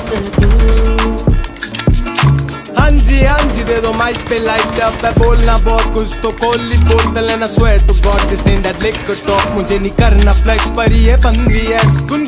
हाँ जी दे दो माइक पे लाइट अप है, बोलना बहुत कुछ तो खोली बोतल है ना, swear to God this and that liquor talk, मुझे नहीं करना फ्लेक्स पर ये बंदी है।